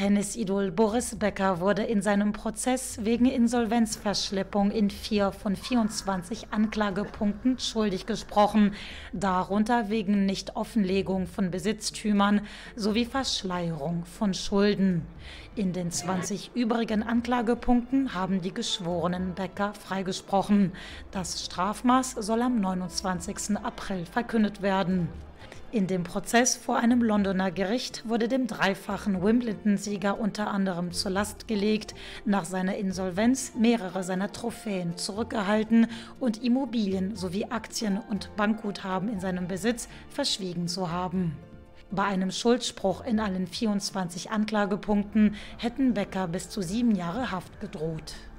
Tennisidol Boris Becker wurde in seinem Prozess wegen Insolvenzverschleppung in 4 von 24 Anklagepunkten schuldig gesprochen, darunter wegen Nichtoffenlegung von Besitztümern sowie Verschleierung von Schulden. In den 20 übrigen Anklagepunkten haben die Geschworenen Becker freigesprochen. Das Strafmaß soll am 29. April verkündet werden. In dem Prozess vor einem Londoner Gericht wurde dem dreifachen Wimbledon-Sieger unter anderem zur Last gelegt, nach seiner Insolvenz mehrere seiner Trophäen zurückgehalten und Immobilien sowie Aktien und Bankguthaben in seinem Besitz verschwiegen zu haben. Bei einem Schuldspruch in allen 24 Anklagepunkten hätten Becker bis zu 7 Jahre Haft gedroht.